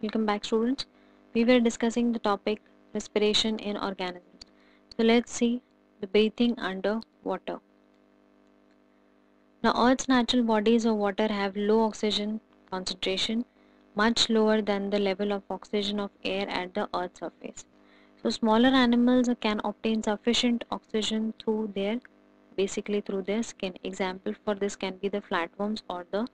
Welcome back, students. We were discussing the topic respiration in organisms. So let's see the breathing under water. Now, Earth's natural bodies of water have low oxygen concentration, much lower than the level of oxygen of air at the Earth's surface. So smaller animals can obtain sufficient oxygen through their skin. Example for this can be the flatworms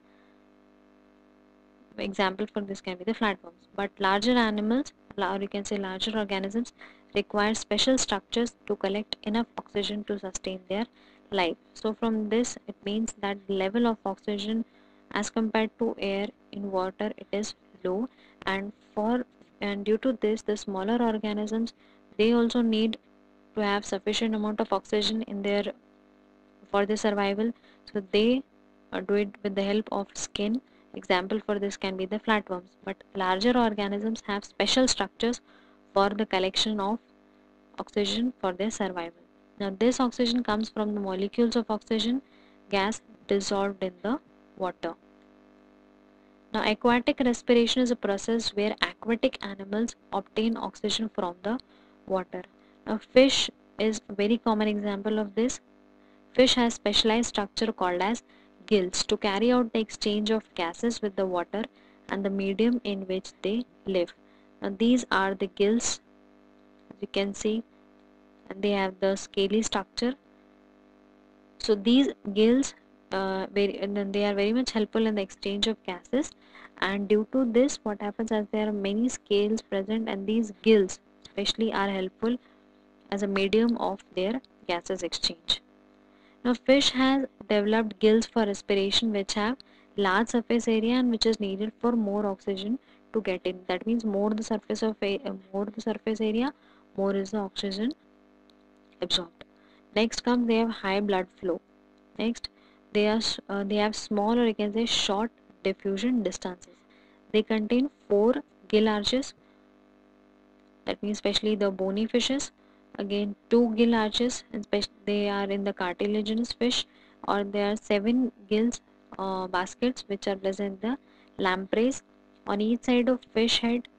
but larger animals, or you can say larger organisms, require special structures to collect enough oxygen to sustain their life. So from this it means that the level of oxygen as compared to air in water, it is low, and due to this, the smaller organisms, they also need to have sufficient amount of oxygen in their for their survival. So they do it with the help of skin. Example for this can be the flatworms. But larger organisms have special structures for the collection of oxygen for their survival. Now this oxygen comes from the molecules of oxygen gas dissolved in the water. Now aquatic respiration is a process where aquatic animals obtain oxygen from the water. Now fish is a very common example of this. Fish has specialized structure called as gills to carry out the exchange of gases with the water and the medium in which they live. Now these are the gills, as you can see, and they have the scaly structure. So these gills they are very much helpful in the exchange of gases, and due to this what happens, as there are many scales present, and these gills especially are helpful as a medium of their gases exchange. Now fish has developed gills for respiration which have large surface area and which is needed for more oxygen to get in. That means more the surface area, more is the oxygen absorbed. Next comes, they have high blood flow. Next, they have small, or you can say short, diffusion distances. They contain 4 gill arches. That means especially the bony fishes. Again 2 gill arches, they are in the cartilaginous fish, or there are 7 gills baskets which are present in the lampreys on each side of fish head.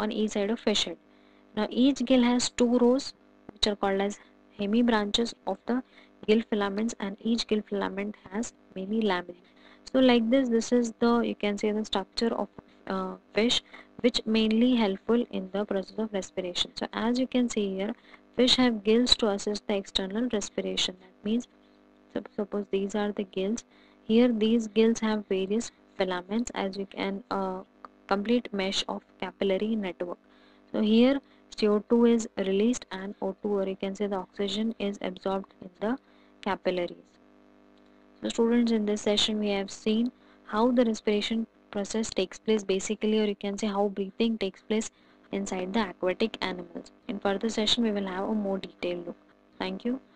Now each gill has 2 rows which are called as hemibranches of the gill filaments, and each gill filament has many lamellae. So like this is the, you can say, the structure of fish, which mainly helpful in the process of respiration. So as you can see here, fish have gills to assist the external respiration. That means, suppose these are the gills. Here these gills have various filaments, as you can complete mesh of capillary network. So here CO2 is released and O2, or you can say the oxygen, is absorbed in the capillaries. So students, in this session we have seen how the respiration process takes place basically, or you can say how breathing takes place inside the aquatic animals. In further session we will have a more detailed look. Thank you.